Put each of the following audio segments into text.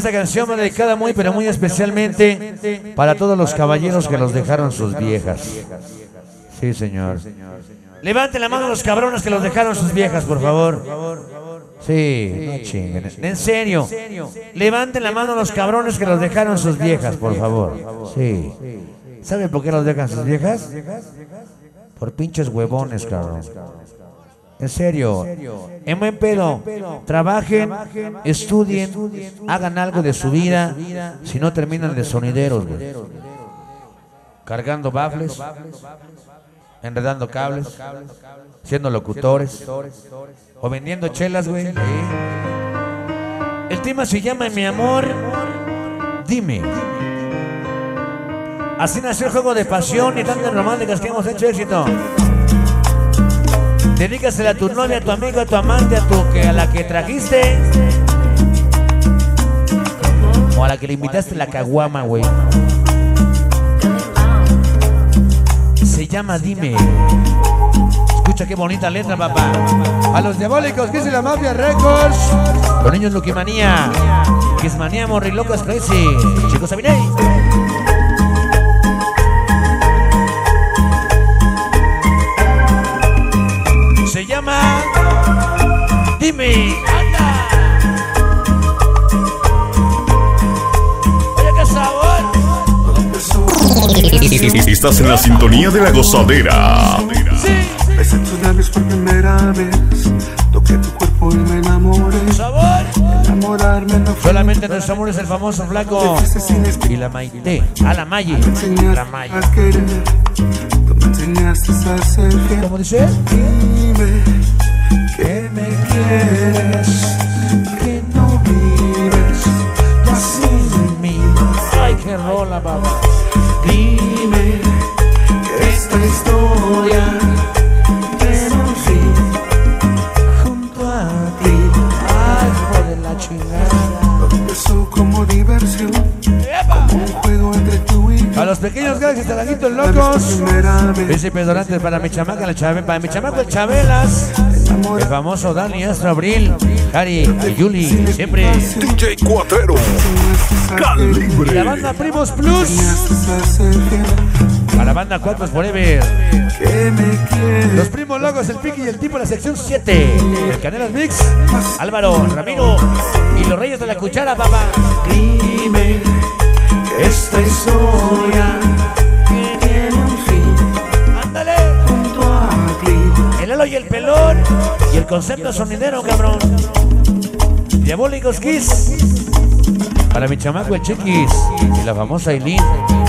Esta canción va dedicada muy, pero muy especialmente para todos los caballeros que los dejaron sus viejas. Sí, señor. Levanten la mano los cabrones que los dejaron sus viejas, por favor. Sí, no chinguen. En serio. Levanten la mano los cabrones que los dejaron sus viejas, por favor. Sí. ¿Saben por qué los dejan sus viejas? Por pinches huevones, cabrón. En serio. En buen pedo. Trabajen, estudien, hagan algo de su vida. Si no terminan de sonideros, güey. Cargando baffles, enredando cables, siendo locutores o vendiendo chelas, güey. El tema se llama Mi amor, dime. Así nació el juego de pasión y tantas románticas que hemos hecho éxito. Dedícasela a tu novia, a tu amigo, a tu amante, a la que trajiste o a la que le invitaste la caguama, güey. Se llama Dime. Escucha qué bonita letra, papá. A los diabólicos que dice la Mafia Records. Los niños Luquimanía, Kismanía, Morrilocos Crazy. Chicos, Sabiney. Se llama Dime. Anda. Oye, qué sabor. Estás en la sintonía de la gozadera. Besé tus labios por primera vez, toqué tu cuerpo y me enamoré. Sabor. Enamorarme no fue. Solamente nuestro amor es el famoso flaco y la Maite. A la Maye. La Maye. A querer, tú me enseñaste a ser fiel. ¿Cómo dice? Dime que me quieres, que no vives ya sin mí. Ay, qué rola, papá. Dime que esta historia tiene un fin junto a ti. Ay, hijo de la chingada. Empezó como diversión, como un juego entre tú y yo. A los pequeños galaxias, talaguitos locos. Ese pedorante para mi chamaca, para mi chamaco el Chabelas. El famoso Dani Astro Abril, Cari, Yuli, siempre. DJ Cuatrero, Calibre. Y la banda Primos Plus. A la banda Cuatros Forever. Los primos locos, el Piqui y el Tipo, la sección 7. El Canelas Mix, Álvaro, Ramiro y los Reyes de la Cuchara, papá. Dime que esta historia tiene un fin. Ándale. Junto a ti. El Lalo y el Pelón y el concepto sonidero, cabrón. Diabólicos Kiss. Para mi chamaco el Chiquis y la famosa Aileen.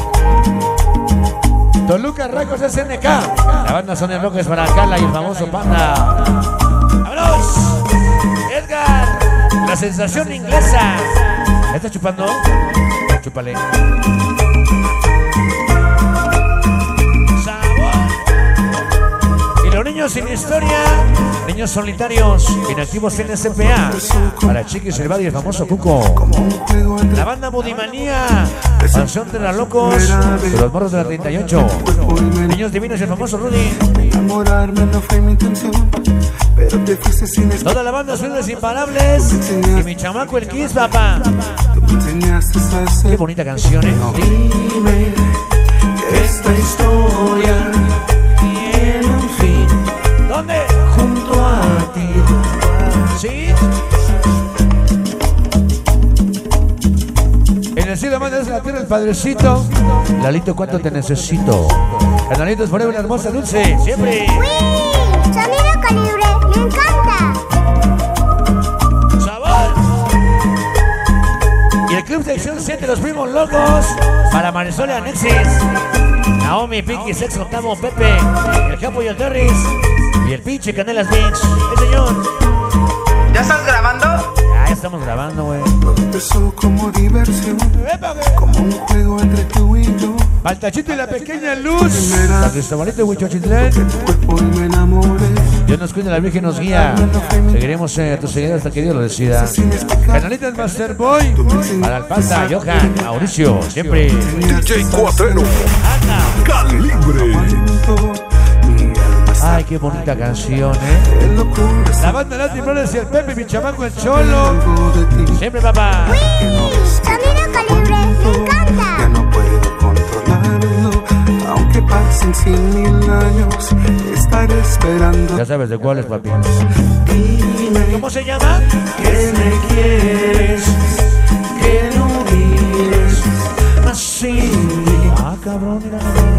Toluca Records SNK. La banda Sonia López para Carla y el famoso Panda. ¡Vámonos! Edgar, la sensación inglesa. ¿Ya estás chupando? Chúpale. Los niños sin historia, niños solitarios, inactivos en SPA. Para Chiquis, el Badi y el famoso Cuco. La banda Budimanía, Mansión de los Locos, de los morros de la 38. Niños divinos y el famoso Rudy. Enamorarme no fue mi intención, pero te fuiste sin esperar. Toda la banda Sueños Imparables y mi chamaco el Kiss, papá. Tú me enseñaste a ser. Qué bonita canción, Dime que esta historia tiene un fin. ¿Dónde? Junto a ti. ¿Sí? En el cielo mandas la tierra el padrecito. Lalito, ¿cuánto te necesito? Canalitos Forever, la hermosa dulce, siempre. ¡Uy! ¡Sonido Calibre! ¡Me encanta! ¡Sabor! Y el Club Sección 7, los primos locos. Para Marisol y Anexis. Naomi, Pinky, Sex, Octavo, Pepe. El Capo y el Terris. Y el pinche Canelas Mix. El señor. ¿Ya estás grabando? Ya estamos grabando, güey. Empezó como diversión, como un juego entre tú y yo. Al Tachito y la pequeña Luz. La Cristobalito de Huichochitlán. Tu cuerpo y me enamoré. Dios nos cuida, la Virgen nos guía. Seguiremos a tu seguidor hasta que Dios lo decida. Canalitas Master Boy. Para Alpalta, Johan, Mauricio, siempre. DJ Cuatrero, Calibre. Mi alma Ay, qué bonita canción, Qué locura es La banda Las Timbrones y el Pepe, mi chamaco el Cholo. algo de ti. Siempre, papá. Sonido Calibre, me Ya encanta. no puedo controlarlo. Aunque pasen 100.000 años, estaré esperando. Ya sabes de cuáles, papi. Dime ¿Cómo se llama? que me quieres, que no vives Así. Ah, cabrón, mira.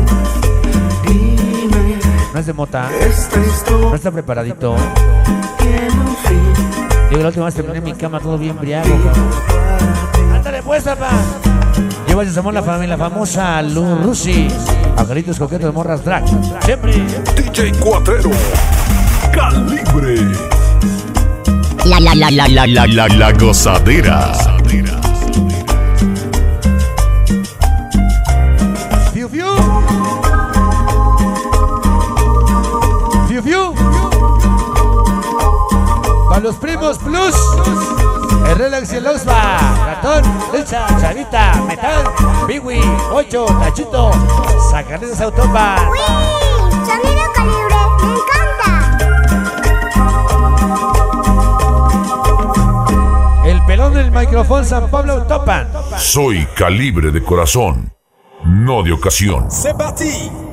Dime No es de mota. esta No historia está preparadito. tiene un fin. Digo, la última vez terminé en mi cama todo bien briago, cabrón. Ándale pues, papá. Lleva a la familia famosa Lu Rusi. Angelitos coquetos de morras drag. Siempre. DJ Cuatrero. Calibre. La gozadera. Fiu, fiu. Fiu, fiu. Para los primos plus. El Relax y el Oxba. Ratón, Elsa, Chavita, Metal, Biwi, Ocho, Tachito, Sacarines Autopa. Sonido Calibre, me encanta. El pelón del micrófono San Pablo Autopan. Soy Calibre de corazón, no de ocasión. C'est parti!